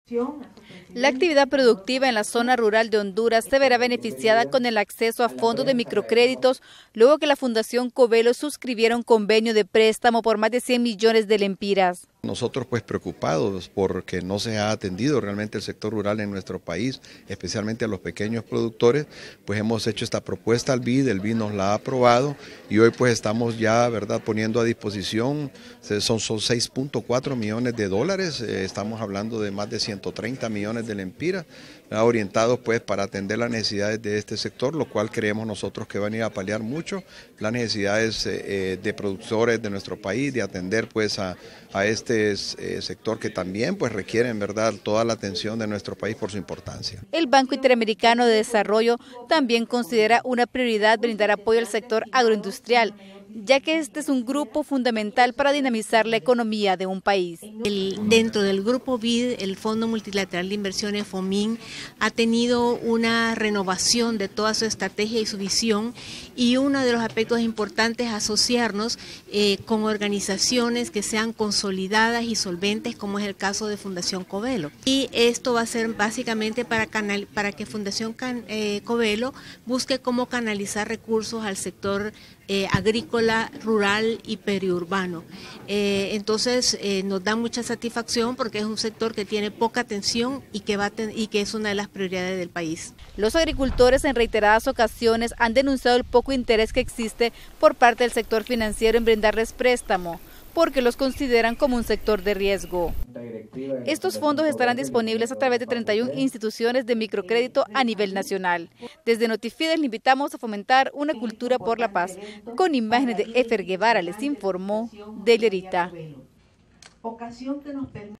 La actividad productiva en la zona rural de Honduras se verá beneficiada con el acceso a fondos de microcréditos luego que la Fundación Covelo suscribiera un convenio de préstamo por más de 100 millones de lempiras. Nosotros pues preocupados porque no se ha atendido realmente el sector rural en nuestro país, especialmente a los pequeños productores, pues hemos hecho esta propuesta al BID, el BID nos la ha aprobado y hoy pues estamos ya, ¿verdad?, poniendo a disposición, son 6.4 millones de dólares, estamos hablando de más de 130 millones de lempiras, orientados pues para atender las necesidades de este sector, lo cual creemos nosotros que van a ir a paliar mucho las necesidades de productores de nuestro país, de atender pues a este sector que también pues requiere en verdad toda la atención de nuestro país por su importancia. El Banco Interamericano de Desarrollo también considera una prioridad brindar apoyo al sector agroindustrial, ya que este es un grupo fundamental para dinamizar la economía de un país. Dentro del grupo BID, el Fondo Multilateral de Inversiones FOMIN ha tenido una renovación de toda su estrategia y su visión, y uno de los aspectos importantes es asociarnos con organizaciones que sean consolidadas y solventes, como es el caso de Fundación Covelo. Y esto va a ser básicamente para que Fundación Covelo busque cómo canalizar recursos al sector agrícola, rural y periurbano. Entonces nos da mucha satisfacción porque es un sector que tiene poca atención y que es una de las prioridades del país. Los agricultores en reiteradas ocasiones han denunciado el poco interés que existe por parte del sector financiero en brindarles préstamo, porque los consideran como un sector de riesgo. Estos fondos estarán disponibles a través de 31 instituciones de microcrédito a nivel nacional. Desde Notifides le invitamos a fomentar una cultura por la paz. Con imágenes de Efer Guevara les informó Delierita.